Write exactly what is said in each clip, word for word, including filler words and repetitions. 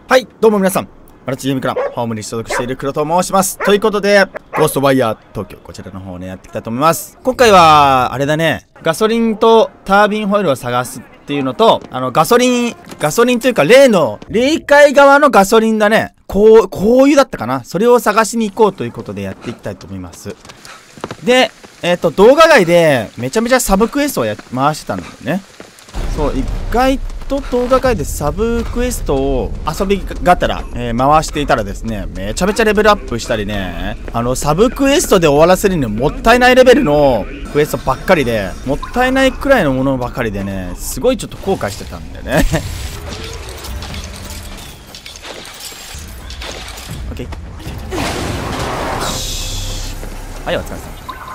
はい、どうも皆さん、マルチゲームクランホームに所属している黒と申します。ということで、ゴーストバイヤー東京、こちらの方をね、やっていきたいと思います。今回は、あれだね、ガソリンとタービンホイールを探すっていうのと、あの、ガソリン、ガソリンというか、例の、霊界側のガソリンだね、こう、こういうだったかな。それを探しに行こうということでやっていきたいと思います。で、えっと、動画外で、めちゃめちゃサブクエストをや回してたんだよね。そう、意外と動画界でサブクエストを遊びがたら、えー、回していたらですね、めちゃめちゃレベルアップしたりね、あの、サブクエストで終わらせるにはもったいないレベルのクエストばっかりで、もったいないくらいのものばかりでね、すごいちょっと後悔してたんだよね。オッケー。はい、お疲れ様。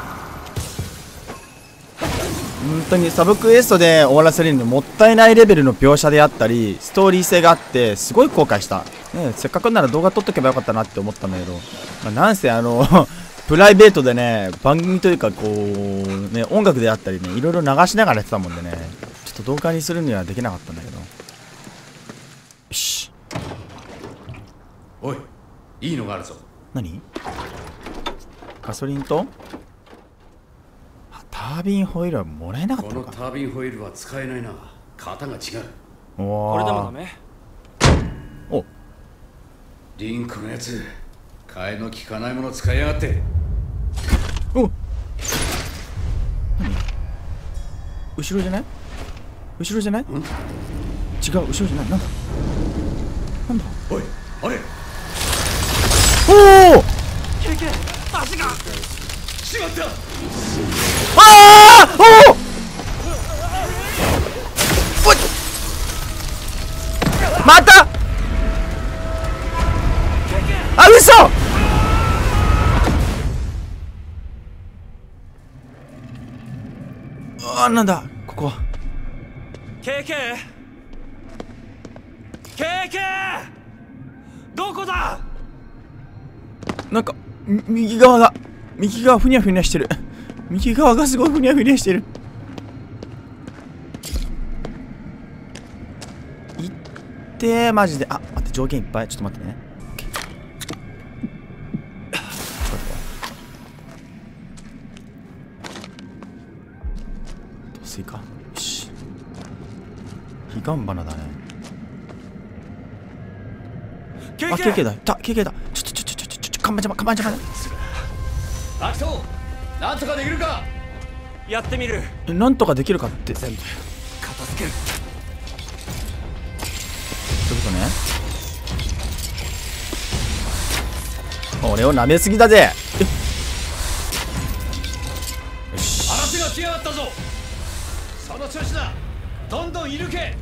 本当にサブクエストで終わらせるのにもったいないレベルの描写であったりストーリー性があってすごい後悔した、ね、せっかくなら動画撮っとけばよかったなって思ったんだけど、まあ、なんせあのプライベートでね番組というかこうね音楽であったりねいろいろ流しながらやってたもんでねちょっと動画にするにはできなかったんだけど。よし、 おい、いいのがあるぞ。何？ ガソリンとタービンホイールはもらえなかったのか。 このタービンホイールは使えないな。型が違う。 おこれでもダメ。 おリンクのやつ、替えの利かないもの使いやがって。 お何後ろじゃない後ろじゃない違う、後ろじゃない。なんだなんだおい、あれおおケケ、足がしまった。 ああおおまたあ、嘘あ、なんだここケケケケどこだ。 なんか右側が右側ふにゃふにゃしてる。右側がすごいふにゃふにゃしてる。いってーマジで。あ、待って、条件いっぱい。ちょっと待ってね。どうすいか。よし。彼岸花だね。あ、ケーケーだ。た、ケーケーだ。ちょちょちょちょちょちょ、看板邪魔、看板邪魔だ。 アキト、なんとかできるか。 やってみる。 え、なんとかできるかって全部片付ける。 そういうことね。俺を舐めすぎだぜ。よし、 話が来やがったぞ。その調子だ。どんどん射抜け。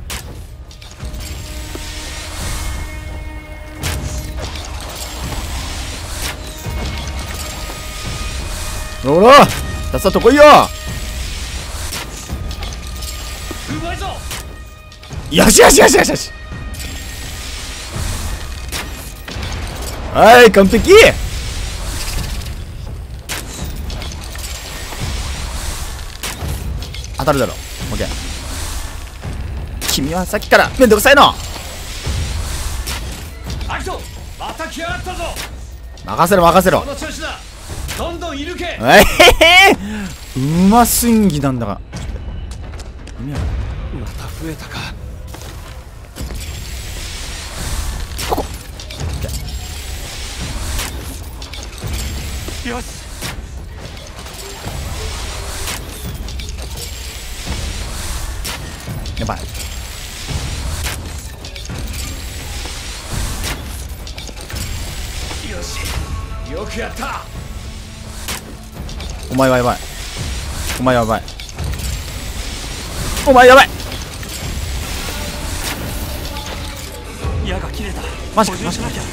ほらさっさと来いよ。 うまいぞ。 よしよしよしよしよし。はい、完璧。当たるだろ。オッケー。君はさっきからめんどくさいの。 アキト、また来やがったぞ。 任せろ任せろ。 その調子だ。どんどん射抜け。 えへへ、うますぎなんだが。意味わかんない。 また増えたか。 ここ。 よし。 やばい。 よし、よくやった。 お前はやばい。お前はやばい。お前やばい。 矢が切れた。 マジか補充しなきゃ。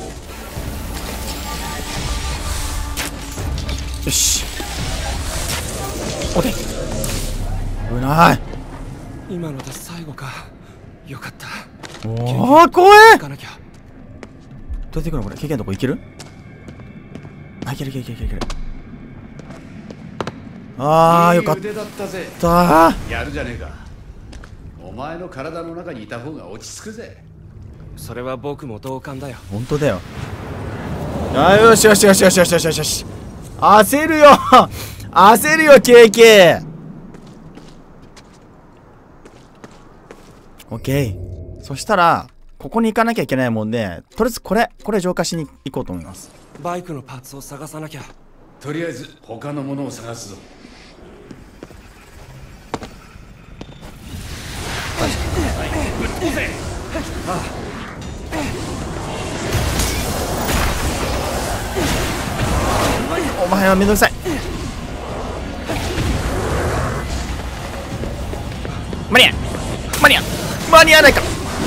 よし。オッケー。危ない。 今ので最後か。よかった。 おお、怖え。 行かなきゃ。 どうやって行くのこれ。経験のとこ行ける？あ、いけるいけるいけるいけるいける。あー、よかっいい腕だったぜ。 た。 やるじゃねえか。お前の体の中にいた方が落ち着くぜ。 それは僕も同感だよ。 本当だよ。あ、よしよしよしよしよしよしよしよし。焦るよ焦るよ ケーケー。 オッケー。そしたらここに行かなきゃいけないもんで、とりあえずこれこれ浄化しに行こうと思います。 バイクのパーツを探さなきゃ。 とりあえず他のものを探すぞ。ぶっ飛ぶぜ。 お前はめんどくさい。間に合う間に合う間に合わないか。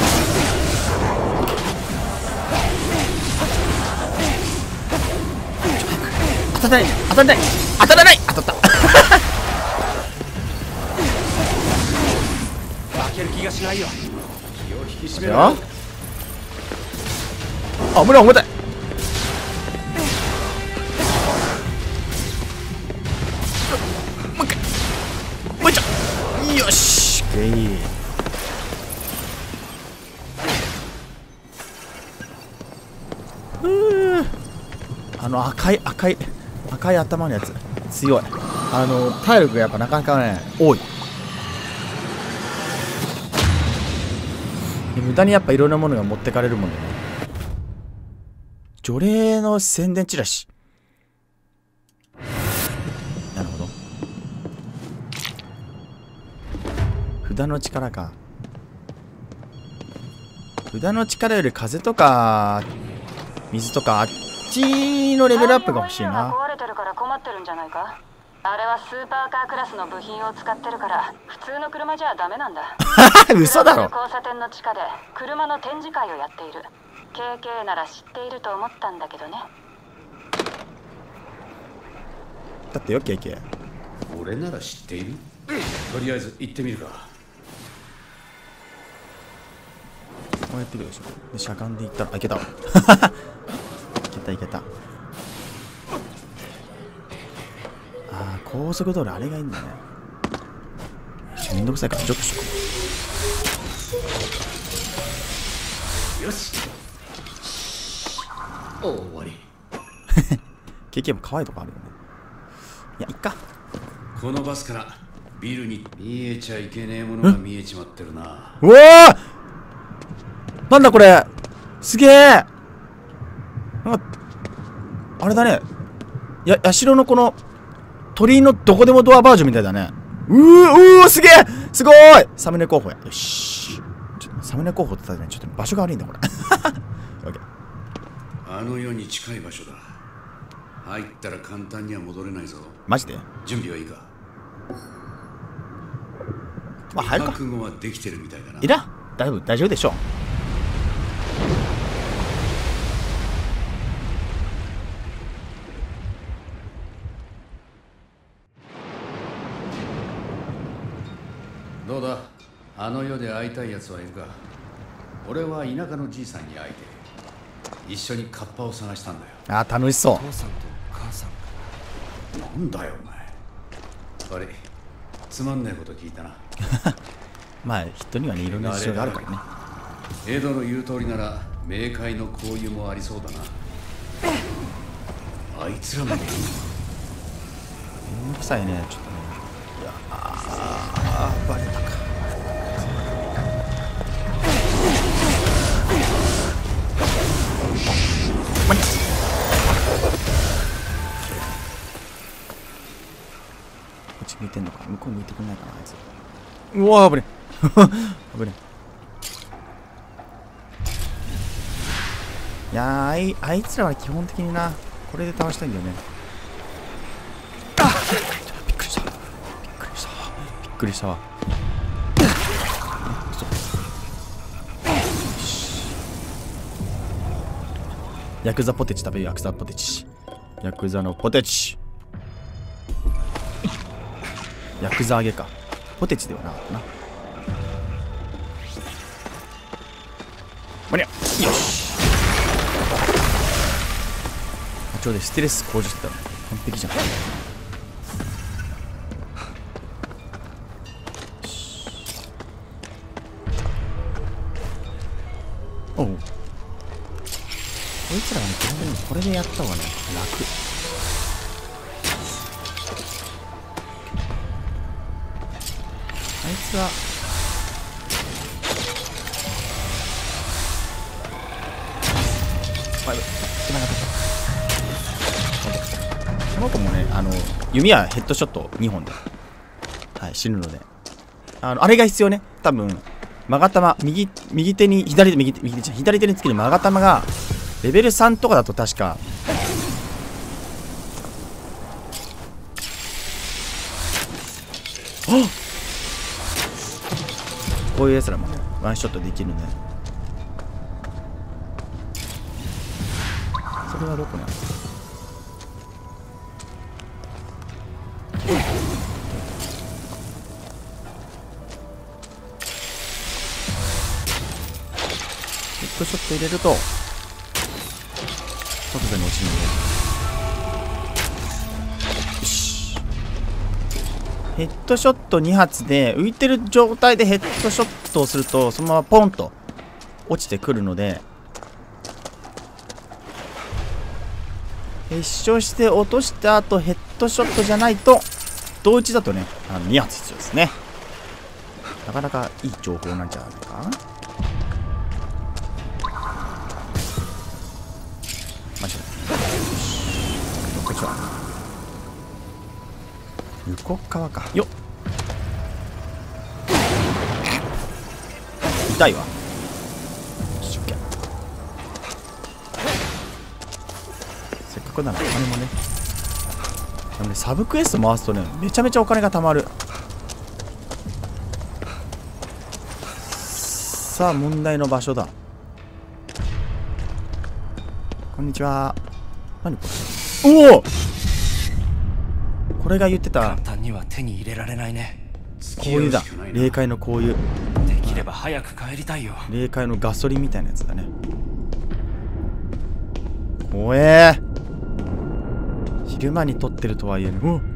当たらない当たらない当たらない当たった負ける気がしないよ。 気を引き締めろ。 よあ、危ない重たい。もう一回もう一丁。よし、オッケー。ふう、あの赤い赤い赤い頭のやつ強い。あの体力がやっぱなかなかね多い。無駄にやっぱいろんなものが持ってかれるもんでね。除霊の宣伝チラシ。なるほど。札の力か。札の力より風とか水とかあっちのレベルアップが欲しいな。 壊れてるから困ってるんじゃないか。あれはスーパーカークラスの部品を使ってるから普通の車じゃダメなんだ。 嘘だろ。 交差点の地下で車の展示会をやっている。 ケーケー なら知っていると思ったんだけどね。 だってよ ケーケー。 俺なら知っている。とりあえず行ってみるか。 こうやってるでしょ。でしゃがんでいったら、あ、いけたわいけたいけた。あー、高速道路あれがいいんだね。めんどくさいからちょっとしよし、お終わり。 ケーケー も可愛いとこあるよね。いや、いっか。 このバスからビルに見えちゃいけねえものが見えちまってるな。 うわー、なんだこれ、すげえ。なんかあれだね、や社のこの鳥居のどこでもドアバージョンみたいだね。うーうー、すげえ、すごーい。サムネ候補や。よし、ちょっとサムネ候補って言ったらね、ちょっと場所が悪いんだこれオッケー。 あの世に近い場所だ。入ったら簡単には戻れないぞ。 マジで。 準備はいいか。 まあ入るか。 覚悟はできてるみたいだな。 いらだいぶ大丈夫でしょう。 どうだ、あの世で会いたいやつはいるか。俺は田舎のじいさんに会えて一緒にカッパを探したんだよ。 あー、楽しそう。 父さんと母さん。 なんだよお前。悪い、つまんないこと聞いたな。 まあ人にはね、いろんな事情があるからね。 エドの言う通りなら冥界の交友もありそうだな。あいつらもめんどくさいね、ちょっとね。いや、あー、バレたか。まにこっち向いてんのか。向こう向いてくんないかな、あいつ。うわー、危ね危ね。いやー、あい、あいつらは基本的にな、これで倒したいんだよね。あっ、びっくりしたびっくりしたびっくりしたわ。ヤクザポテチ食べる。ヤクザポテチ、ヤクザのポテチ、ヤクザ揚げか。ポテチではなかったな。間に合う。よし、課長でステレス向上してたの完璧じゃん。 おう、こいつらがね、基本的にこれでやった方がね、楽。あいつはあ、やばい、手間がかった。この子もね、あの弓はヘッドショットにほんで、はい、死ぬので、あのあれが必要ね。多分マガタマ、右右手に左手右手右手左手につけるマガタマがレベルさんとかだと確か。あっ、こういうやつらもねワンショットできるね。それはどこにある？ヘッドショット入れると即座に落ちるので、よし。ヘッドショットに発で浮いてる状態でヘッドショットをするとそのままポンと落ちてくるので、決勝して落とした後ヘッドショットじゃないと、同一だとね、あのに発必要ですね。なかなかいい情報なんじゃないか。マジで。こっちは向こう側か。よっ、痛いわ。せっかくならお金もね。でもね、サブクエスト回すとね、めちゃめちゃお金が貯まる。さあ問題の場所だ。こんにちは。何これ。おお、これが言ってた簡単には手に入れられないね。 香油だ。霊界の香油。 できれば早く帰りたいよ。 霊界のガソリンみたいなやつだね。怖えー。昼間に撮ってるとはいえね。お、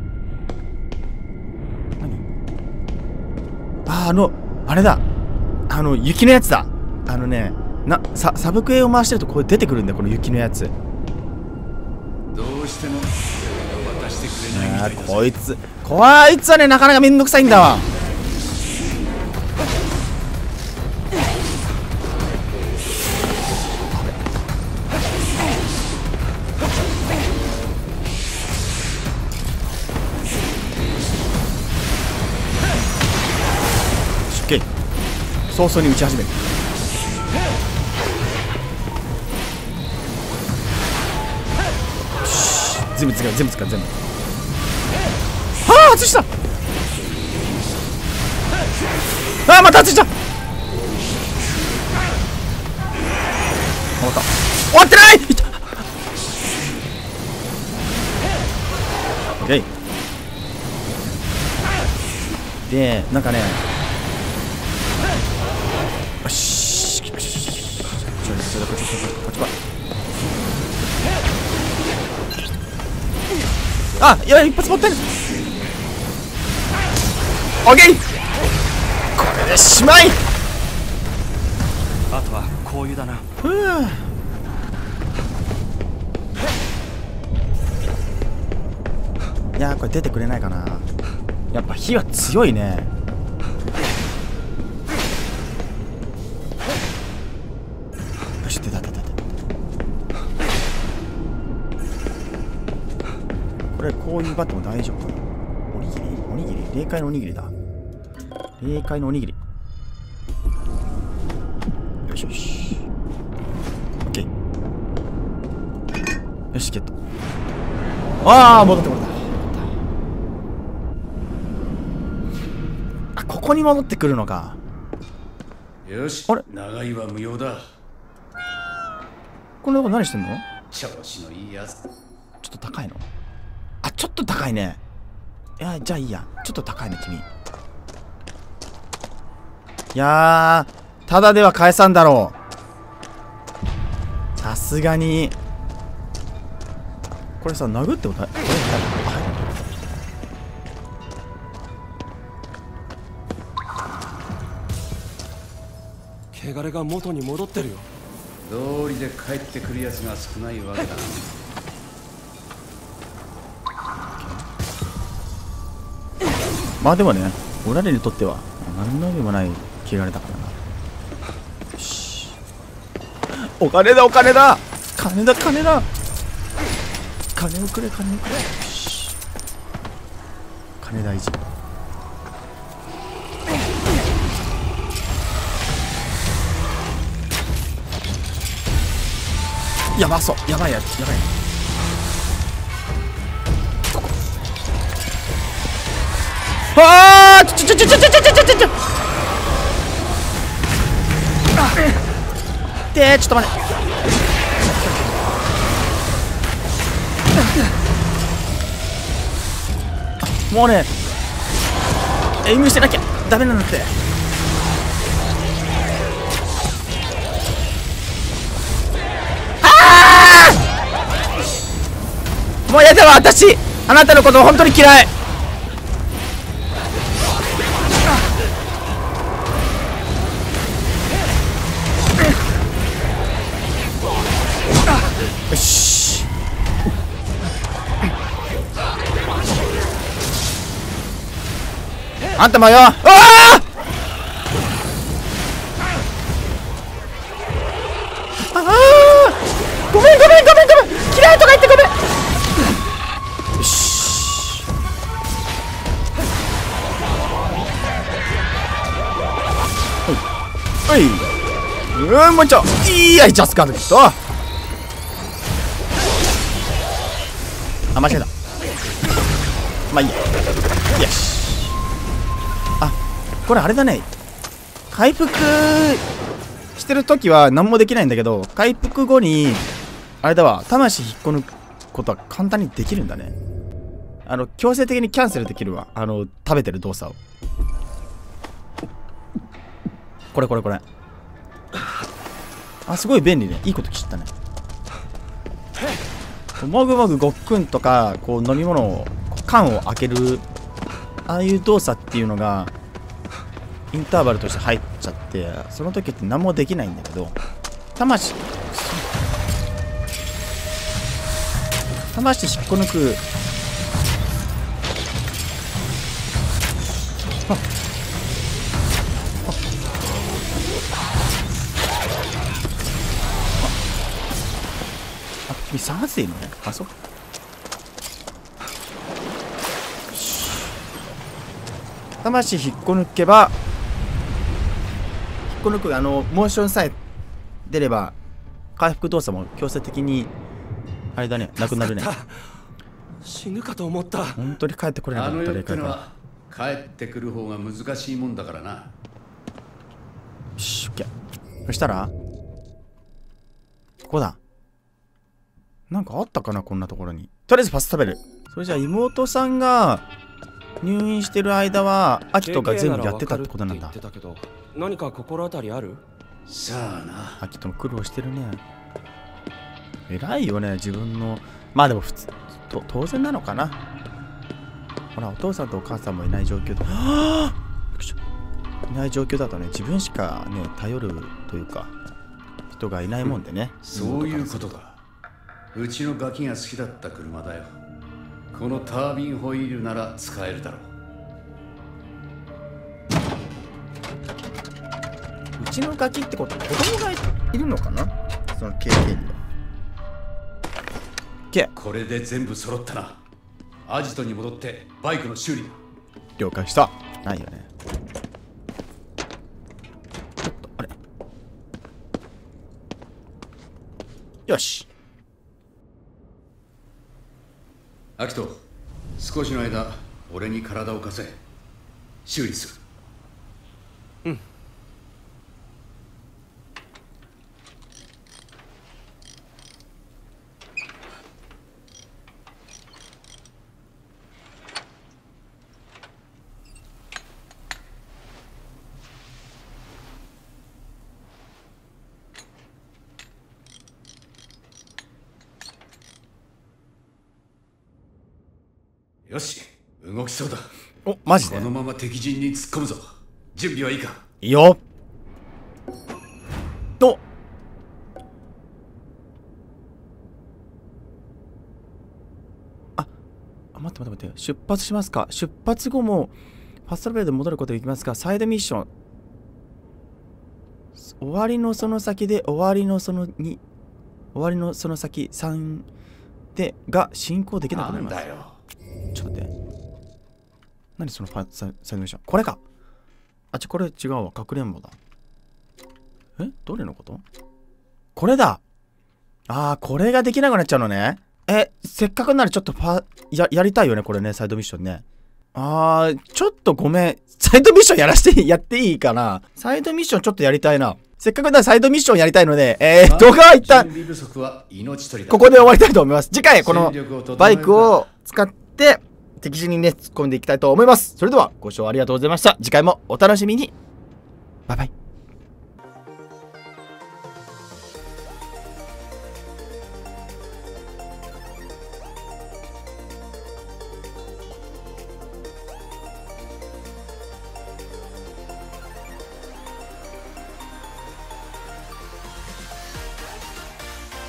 何。あー、あのあれだ、あの雪のやつだ。あのね、なササブクエを回してるとこれ出てくるんだよ、この雪のやつ。 どうしても渡してくれないみあたいだぞ。 ー、こいつこいつはね、なかなかめんどくさいんだわ。早々に打ち始める。全部使う全部使う全部。はあ、外した。ああ、また外した。終わった。終わってない。いった。オッケー。で、なんかね、よし、こっちこっちこっちこっち。あ、やばい、一発持ってる。オッケー。これでしまい。 あとは香油だな。 ふう。いやー、これ出てくれないかな。やっぱ火は強いね。よし、出た出た出た。これこういうバットも大丈夫かな。おにぎりおにぎり霊界のおにぎりだ。霊界のおにぎり。よしよし。オッケー。よし、ゲット。ああ、戻ってこれた。あ、ここに戻ってくるのか。 よし、 あれ、 長いは無用だ。 このとこ何してんの。 調子のいいやつ。 ちょっと高いの。あ、ちょっと高いね。いや、じゃあいいや。ちょっと高いね、君。いやー、ただでは返さんだろう。さすがに。これさ、殴っても大丈夫。 汚れが元に戻ってるよ。 道理で帰ってくるやつが少ないわけだ。 まあでもね、俺らにとっては何の意味もない汚れだからな。よし、お金だお金だ金だ金だ金をくれ金をくれ。よし、金大事。やばそう、やばいやつやばい。ああ、ちょちょちょちょちょちょちょちょちょで、ちょっと待って。もうね、エイムしてなきゃダメなんだって。ああ、もうやだわ、私あなたのこと本当に嫌い。よし、あんたもよ。ああ、ああ、ごめんごめんごめんごめん、嫌いとか言ってごめん。よし、はい、うん、もうちょいや、ジャスカードきっと。あ、間違えた。まあいいや。よし。あ、これあれだね。回復してるときは何もできないんだけど、回復後にあれだわ、魂引っこ抜くことは簡単にできるんだね。あの強制的にキャンセルできるわ、あの食べてる動作を。これこれこれ。あ、すごい便利ね。いいこと知ったね。もぐもぐごっくんとか、こう飲み物を缶を開けるああいう動作っていうのがインターバルとして入っちゃって、その時って何もできないんだけど、魂魂引っこ抜く。あっ、君さん発でいいのね。あ、そう。魂引っこ抜けば、引っこ抜く、あのモーションさえ出れば回復動作も強制的にあれだね、なくなるね。 死ぬかと思った。 本当に帰ってこれなかった。 あの世ってのは帰ってくる方が難しいもんだからな。 よし、オッケー。そしたらここだ。なんかあったかな、こんなところに。とりあえずパス食べる。それじゃあ妹さんが入院してる間はアキトが全部やってたってことなんだ。 何か心当たりある？ さあな。 アキトも苦労してるね。偉いよね、自分の。まあでも普通と当然なのかな。ほら、お父さんとお母さんもいない状況で、はぁいない状況だとね、自分しかね頼るというか人がいないもんでね。 そういうことか。うちのガキが好きだった車だよ。このタービンホイールなら使えるだろう。 うちのガキってことは子供がいるのかな、その経験には。 これで全部揃ったな。アジトに戻ってバイクの修理。 了解した。ないよね。ちょっとあれ、よし。 アキト、少しの間俺に体を貸せ。修理する。 うん。 よし、動きそうだ。 お、マジで？ このまま敵陣に突っ込むぞ。準備はいいか？ いいよ。と待って待って待って。出発しますか。出発後も、ファストラベルで戻ることができますか。サイドミッション。終わりのその先で、終わりのそのに、終わりのその先さんで、が進行できなくなります。 なんだよ。 ちょっと待って。何そのファサイドミッション。これか。あ、ちょ、これ違うわ。かくれんぼだ。えどれのこと？これだ。あー、これができなくなっちゃうのね。え、せっかくならちょっとファ、や、やりたいよね、これね、サイドミッションね。あー、ちょっとごめん。サイドミッションやらして、やっていいかな。サイドミッションちょっとやりたいな。せっかくならサイドミッションやりたいので、えー、動画は一旦、ここで終わりたいと思います。次回、このバイクを使って、敵陣にね、突っ込んでいきたいと思います。それでは、ご視聴ありがとうございました。次回もお楽しみに。バイバイ。